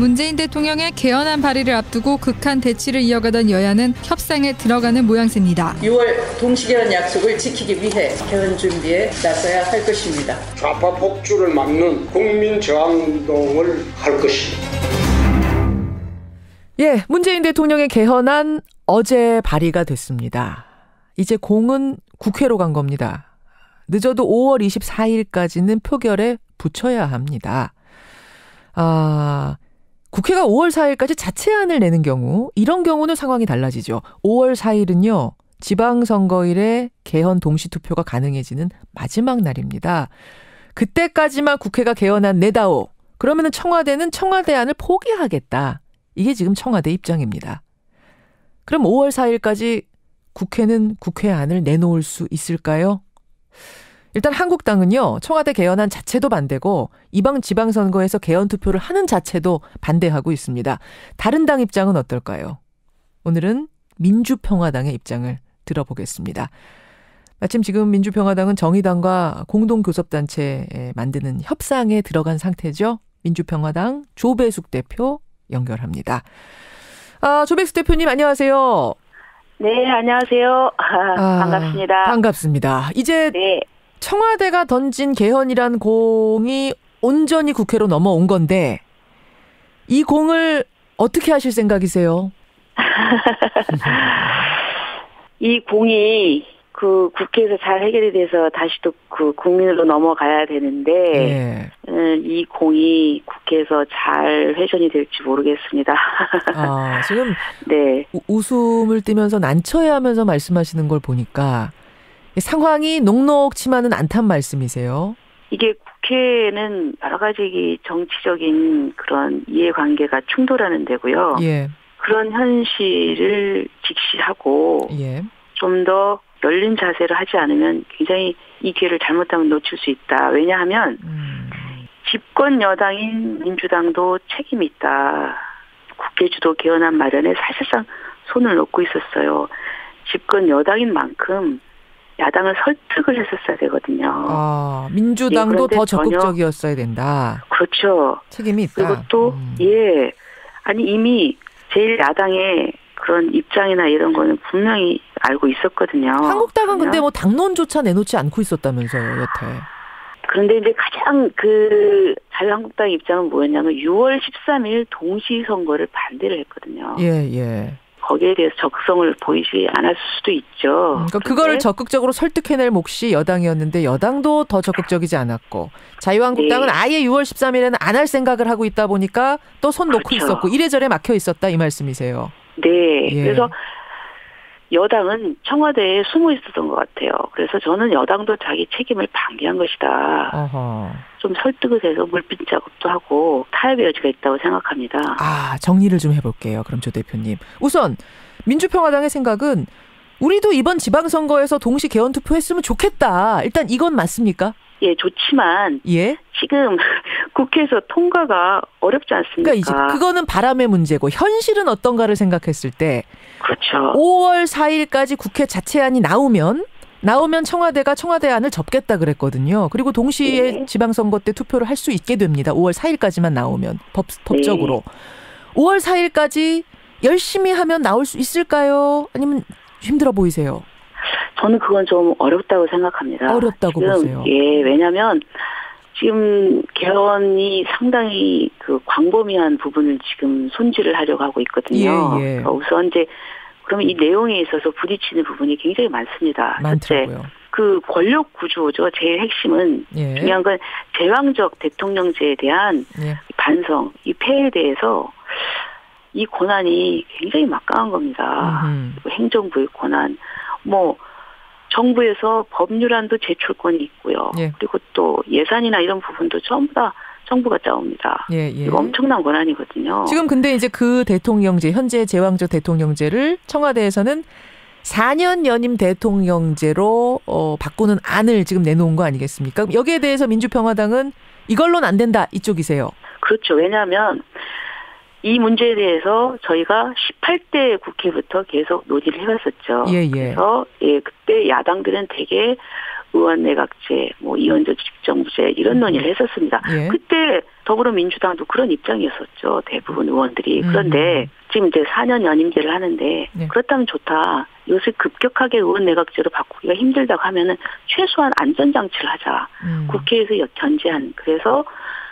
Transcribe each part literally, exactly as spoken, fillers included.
문재인 대통령의 개헌안 발의를 앞두고 극한 대치를 이어가던 여야는 협상에 들어가는 모양새입니다. 유월 동시개헌 약속을 지키기 위해 개헌 준비에 나서야 할 것입니다. 좌파 폭주를 막는 국민 저항운동을 할 것입니다. 예, 문재인 대통령의 개헌안 어제 발의가 됐습니다. 이제 공은 국회로 간 겁니다. 늦어도 오월 이십사일까지는 표결에 붙여야 합니다. 아, 국회가 오월 사일까지 자체안을 내는 경우, 이런 경우는 상황이 달라지죠. 오월 사일은요, 지방선거일에 개헌 동시투표가 가능해지는 마지막 날입니다. 그때까지만 국회가 개헌안 내다오. 그러면은 청와대는 청와대안을 포기하겠다. 이게 지금 청와대 입장입니다. 그럼 오월 사일까지 국회는 국회안을 내놓을 수 있을까요? 일단 한국당은요, 청와대 개헌안 자체도 반대고 이방 지방선거에서 개헌 투표를 하는 자체도 반대하고 있습니다. 다른 당 입장은 어떨까요? 오늘은 민주평화당의 입장을 들어보겠습니다. 마침 지금 민주평화당은 정의당과 공동교섭단체에 만드는 협상에 들어간 상태죠. 민주평화당 조배숙 대표 연결합니다. 아, 조배숙 대표님 안녕하세요. 네, 안녕하세요. 아, 반갑습니다. 반갑습니다. 이제 네. 청와대가 던진 개헌이란 공이 온전히 국회로 넘어온 건데 이 공을 어떻게 하실 생각이세요? 이 공이 그 국회에서 잘 해결이 돼서 다시 또 그 국민으로 넘어가야 되는데 네. 이 공이 국회에서 잘 회전이 될지 모르겠습니다. 아, 지금 네. 웃음을 띠면서 난처해하면서 말씀하시는 걸 보니까 상황이 녹록치만은 않단 말씀이세요? 이게 국회는 여러 가지 정치적인 그런 이해관계가 충돌하는 데고요. 예. 그런 현실을 직시하고 예. 좀 더 열린 자세를 하지 않으면 굉장히 이 기회를 잘못하면 놓칠 수 있다. 왜냐하면 음. 집권 여당인 민주당도 책임이 있다. 국회 주도 개헌안 마련에 사실상 손을 놓고 있었어요. 집권 여당인 만큼 야당을 설득을 했었어야 되거든요. 아, 민주당도 예, 더 적극적이었어야 된다. 그렇죠. 책임이 있다. 그리고 또 음. 예, 아니 이미 제일 야당의 그런 입장이나 이런 거는 분명히 알고 있었거든요. 한국당은 근데 뭐 당론조차 내놓지 않고 있었다면서요, 여태. 그런데 이제 가장 그 자유한국당 입장은 뭐였냐면 유월 십삼일 동시선거를 반대를 했거든요. 예, 예. 거기에 대해서 적성을 보이지 않았을 수도 있죠. 그러니까 그거를 적극적으로 설득해낼 몫이 여당이었는데 여당도 더 적극적이지 않았고 자유한국당은 네. 아예 유월 십삼일에는 안 할 생각을 하고 있다 보니까 또 손 놓고 그렇죠. 있었고 이래저래 막혀 있었다 이 말씀이세요. 네. 예. 그래서 여당은 청와대에 숨어 있었던 것 같아요. 그래서 저는 여당도 자기 책임을 방기한 것이다. 어허. 좀 설득을 해서 물빛 작업도 하고 타협의 여지가 있다고 생각합니다. 아, 정리를 좀 해볼게요. 그럼 조 대표님. 우선 민주평화당의 생각은 우리도 이번 지방선거에서 동시 개헌 투표했으면 좋겠다. 일단 이건 맞습니까? 예, 좋지만 예? 지금 국회에서 통과가 어렵지 않습니까? 그러니까 이제 그거는 바람의 문제고 현실은 어떤가를 생각했을 때 그렇죠. 오월 사일까지 국회 자체안이 나오면 나오면 청와대가 청와대안을 접겠다 그랬거든요. 그리고 동시에 네. 지방선거 때 투표를 할 수 있게 됩니다. 오월 사일까지만 나오면 법, 법적으로. 네. 오월 사일까지 열심히 하면 나올 수 있을까요? 아니면 힘들어 보이세요? 저는 그건 좀 어렵다고 생각합니다. 어렵다고 지금, 보세요. 예, 왜냐하면 지금 개헌이 상당히 그 광범위한 부분을 지금 손질을 하려고 하고 있거든요. 예, 예. 그러니까 우선 이제 그러면 이 내용에 있어서 부딪히는 부분이 굉장히 많습니다. 많더라고요. 그 권력 구조죠. 제일 핵심은 예. 중요한 건 제왕적 대통령제에 대한 예. 반성, 이 폐해에 대해서 이 권한이 굉장히 막강한 겁니다. 음흠. 행정부의 권한, 뭐 정부에서 법률안도 제출권이 있고요. 예. 그리고 또 예산이나 이런 부분도 전부 다 정부가 짜옵니다. 예, 예. 이거 엄청난 권한이거든요. 지금 근데 이제 그 대통령제, 현재 제왕적 대통령제를 청와대에서는 사 년 연임 대통령제로 어, 바꾸는 안을 지금 내놓은 거 아니겠습니까? 여기에 대해서 민주평화당은 이걸로는 안 된다 이쪽이세요. 그렇죠. 왜냐하면 이 문제에 대해서 저희가 십팔 대 국회부터 계속 논의를 해왔었죠. 예, 예. 그래서 예, 그때 야당들은 되게 의원 내각제, 뭐 이원조 직정부제 이런 논의를 했었습니다. 예. 그때 더불어민주당도 그런 입장이었었죠. 대부분 의원들이. 그런데 지금 이제 사 년 연임제를 하는데 예. 그렇다면 좋다. 요새 급격하게 의원 내각제로 바꾸기가 힘들다고 하면은 최소한 안전장치를 하자. 음. 국회에서 견제한. 그래서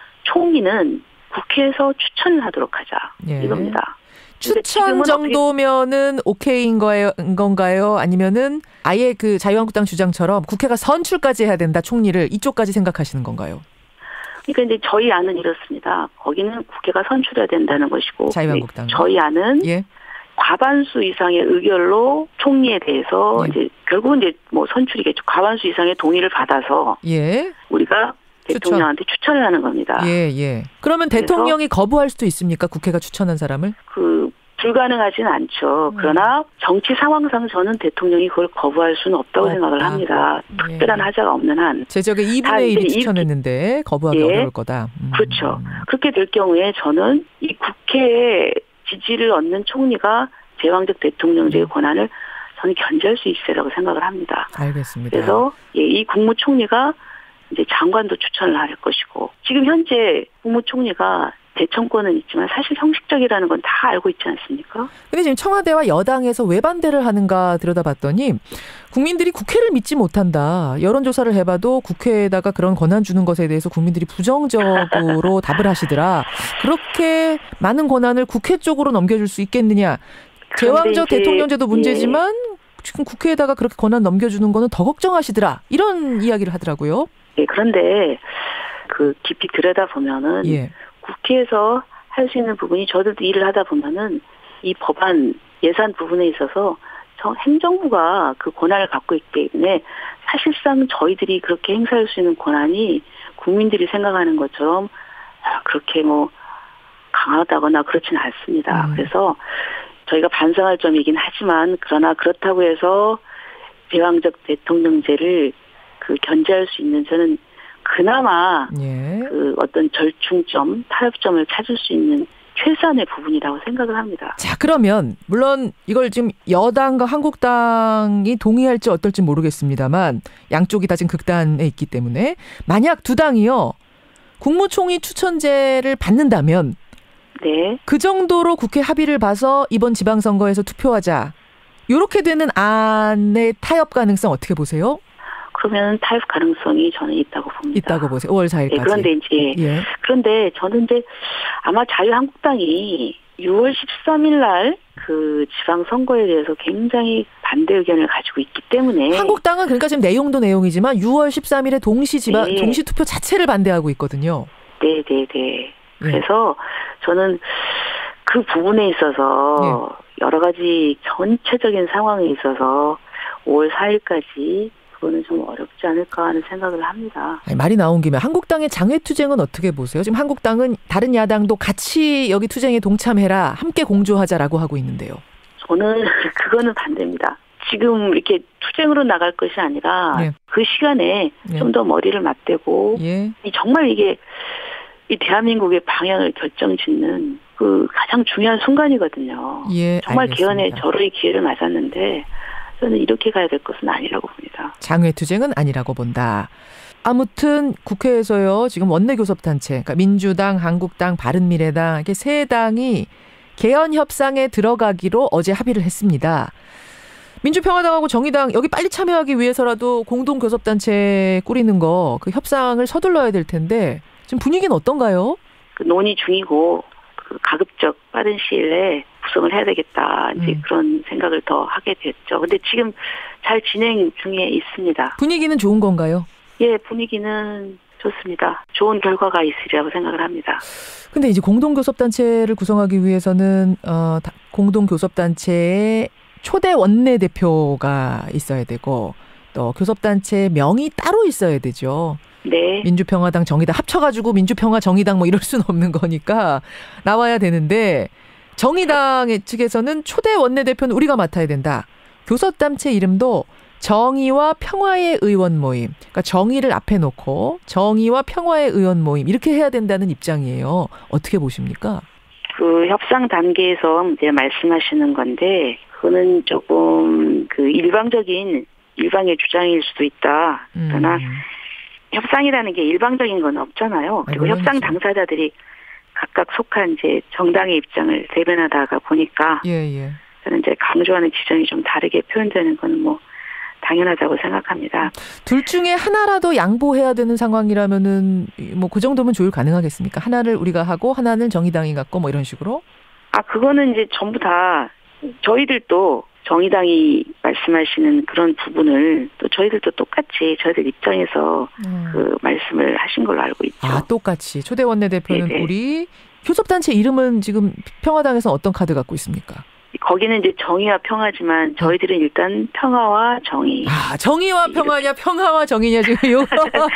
총리는 국회에서 추천을 하도록 하자. 예. 이겁니다. 추천 정도면은 오케이인 거예요, 건가요? 아니면은 아예 그 자유한국당 주장처럼 국회가 선출까지 해야 된다, 총리를 이쪽까지 생각하시는 건가요? 그러니까 이제 저희 안은 이렇습니다. 거기는 국회가 선출해야 된다는 것이고, 자유한국당 저희 안은 예. 과반수 이상의 의결로 총리에 대해서 예. 이제 결국은 이제 뭐 선출이겠죠. 과반수 이상의 동의를 받아서 예. 우리가 대통령한테 추천. 추천을 하는 겁니다. 예, 예. 그러면 대통령이 거부할 수도 있습니까? 국회가 추천한 사람을? 그 불가능하지는 않죠. 음. 그러나 정치 상황상 저는 대통령이 그걸 거부할 수는 없다고 없다. 생각을 합니다. 예. 특별한 하자가 없는 한. 제적의 이분의 일이 추천했는데 거부하기 예. 어려울 거다. 음. 그렇죠. 그렇게 될 경우에 저는 이 국회의 지지를 얻는 총리가 제왕적 대통령제의 권한을 저는 견제할 수 있으라고 생각을 합니다. 알겠습니다. 그래서 예, 이 국무총리가 이제 장관도 추천을 할 것이고, 지금 현재 국무총리가 대청권은 있지만 사실 형식적이라는 건 다 알고 있지 않습니까? 근데 지금 청와대와 여당에서 왜 반대를 하는가 들여다봤더니 국민들이 국회를 믿지 못한다. 여론조사를 해봐도 국회에다가 그런 권한 주는 것에 대해서 국민들이 부정적으로 답을 하시더라. 그렇게 많은 권한을 국회 쪽으로 넘겨줄 수 있겠느냐. 제왕적 대통령제도 문제지만 예. 지금 국회에다가 그렇게 권한 넘겨주는 거는 더 걱정하시더라. 이런 이야기를 하더라고요. 네, 그런데 그 깊이 들여다보면은 예. 국회에서 할 수 있는 부분이 저들도 일을 하다 보면은 이 법안 예산 부분에 있어서 행정부가 그 권한을 갖고 있기 때문에 사실상 저희들이 그렇게 행사할 수 있는 권한이 국민들이 생각하는 것처럼 그렇게 뭐 강하다거나 그렇지는 않습니다. 음. 그래서 저희가 반성할 점이긴 하지만 그러나 그렇다고 해서 제왕적 대통령제를 그 견제할 수 있는 저는 그나마 예. 그 어떤 절충점, 타협점을 찾을 수 있는 최소한의 부분이라고 생각을 합니다. 자, 그러면 물론 이걸 지금 여당과 한국당이 동의할지 어떨지 모르겠습니다만 양쪽이 다 지금 극단에 있기 때문에 만약 두 당이요 국무총리 추천제를 받는다면 네. 그 정도로 국회 합의를 봐서 이번 지방선거에서 투표하자. 이렇게 되는 안의 타협 가능성 어떻게 보세요? 그러면 타협 가능성이 저는 있다고 봅니다. 있다고 보세요. 오월 사일까지. 네, 그런데 이제 예. 그런데 저는 이제 아마 자유한국당이 유월 십삼일 날 그 지방선거에 대해서 굉장히 반대 의견을 가지고 있기 때문에 한국당은 그러니까 지금 내용도 내용이지만 유월 십삼일에 동시 지방 네. 동시 투표 자체를 반대하고 있거든요. 네, 네, 네. 그래서 저는 그 부분에 있어서 예. 여러 가지 전체적인 상황에 있어서 오월 사일까지 그거는 좀 어렵지 않을까 하는 생각을 합니다. 아니, 말이 나온 김에 한국당의 장외투쟁은 어떻게 보세요? 지금 한국당은 다른 야당도 같이 여기 투쟁에 동참해라, 함께 공조하자라고 하고 있는데요. 저는 그거는 반대입니다. 지금 이렇게 투쟁으로 나갈 것이 아니라 예. 그 시간에 예. 좀 더 머리를 맞대고 예. 정말 이게 이 대한민국의 방향을 결정짓는 그 가장 중요한 순간이거든요. 예, 정말 알겠습니다. 개헌에 절호의 기회를 맞았는데 저는 이렇게 가야 될 것은 아니라고 봅니다. 장외투쟁은 아니라고 본다. 아무튼 국회에서요. 지금 원내교섭단체, 그러니까 민주당, 한국당, 바른미래당 이렇게 세 당이 개헌 협상에 들어가기로 어제 합의를 했습니다. 민주평화당하고 정의당 여기 빨리 참여하기 위해서라도 공동교섭단체 꾸리는 거, 그 협상을 서둘러야 될 텐데 지금 분위기는 어떤가요? 그 논의 중이고 그 가급적 빠른 시일 내에 구성을 해야 되겠다. 이제 음. 그런 생각을 더 하게 됐죠. 근데 지금 잘 진행 중에 있습니다. 분위기는 좋은 건가요? 예, 분위기는 좋습니다. 좋은 결과가 있으리라고 생각을 합니다. 근데 이제 공동교섭단체를 구성하기 위해서는 어, 공동교섭단체의 초대 원내대표가 있어야 되고 또 교섭단체의 명이 따로 있어야 되죠. 네. 민주평화당, 정의당 합쳐가지고 민주평화, 정의당 뭐 이럴 수는 없는 거니까 나와야 되는데 정의당 측에서는 초대 원내대표는 우리가 맡아야 된다. 교섭단체 이름도 정의와 평화의 의원 모임. 그러니까 정의를 앞에 놓고 정의와 평화의 의원 모임 이렇게 해야 된다는 입장이에요. 어떻게 보십니까? 그 협상 단계에서 이제 말씀하시는 건데 그거는 조금 그 일방적인 일방의 주장일 수도 있다. 그러나 음. 협상이라는 게 일방적인 건 없잖아요. 그리고 아, 협상 당사자들이 각각 속한 이제 정당의 입장을 대변하다가 보니까 예, 예. 저는 이제 강조하는 지점이 좀 다르게 표현되는 건 뭐 당연하다고 생각합니다. 둘 중에 하나라도 양보해야 되는 상황이라면은 뭐 그 정도면 조율 가능하겠습니까? 하나를 우리가 하고 하나는 정의당이 갖고 뭐 이런 식으로? 아, 그거는 이제 전부 다 저희들도 정의당이 말씀하시는 그런 부분을 또 저희들도 똑같이 저희들 입장에서 음. 그 말씀을 하신 걸로 알고 있죠. 아, 똑같이. 초대 원내대표는 네네. 우리 교섭단체 이름은 지금 평화당에서 어떤 카드 갖고 있습니까? 거기는 이제 정의와 평화지만 저희들은 일단 평화와 정의. 아, 정의와 평화냐, 평화와 정의냐, 지금 요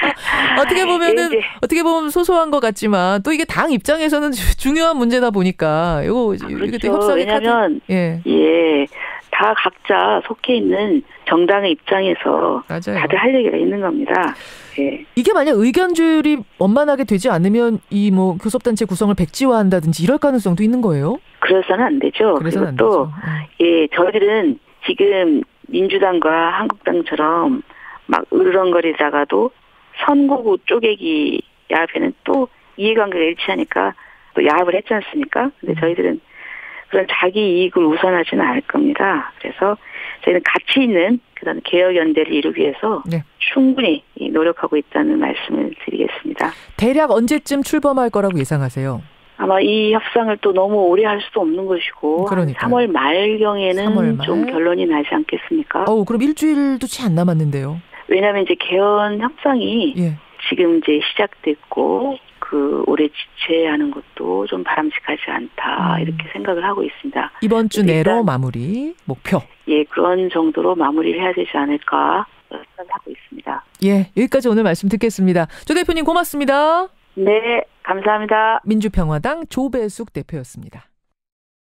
어떻게 보면은, 예, 이제. 어떻게 보면 소소한 것 같지만, 또 이게 당 입장에서는 주- 중요한 문제다 보니까, 요거, 아, 이게 또 그렇죠. 협상의 왜냐면 카드. 예. 예, 다 각자 속해 있는 정당의 입장에서 맞아요. 다들 할 얘기가 있는 겁니다. 예. 이게 만약 의견 조율이 원만하게 되지 않으면, 이 뭐, 교섭단체 구성을 백지화한다든지 이럴 가능성도 있는 거예요? 그래서는 안 되죠. 그래서는 안 그리고 또 되죠. 음. 예, 저희들은 지금 민주당과 한국당처럼 막 으르렁거리다가도 선거구 쪼개기 야합에는 또 이해관계가 일치하니까 또 야합을 했지 않습니까? 근데 저희들은 그런 자기 이익을 우선하지는 않을 겁니다. 그래서 저희는 가치 있는 그런 개혁 연대를 이루기 위해서 네. 충분히 노력하고 있다는 말씀을 드리겠습니다. 대략 언제쯤 출범할 거라고 예상하세요? 아마 이 협상을 또 너무 오래 할 수도 없는 것이고 그러니까요. 삼월 말경에는 삼월 말? 좀 결론이 나지 않겠습니까? 어우, 그럼 일주일도 채 안 남았는데요. 왜냐하면 이제 개헌 협상이 예. 지금 이제 시작됐고 그 올해 지체하는 것도 좀 바람직하지 않다 음. 이렇게 생각을 하고 있습니다. 이번 주 내로 일단 마무리 목표. 예, 그런 정도로 마무리를 해야 되지 않을까 생각하고 있습니다. 예, 여기까지 오늘 말씀 듣겠습니다. 조 대표님 고맙습니다. 네, 감사합니다. 민주평화당 조배숙 대표였습니다.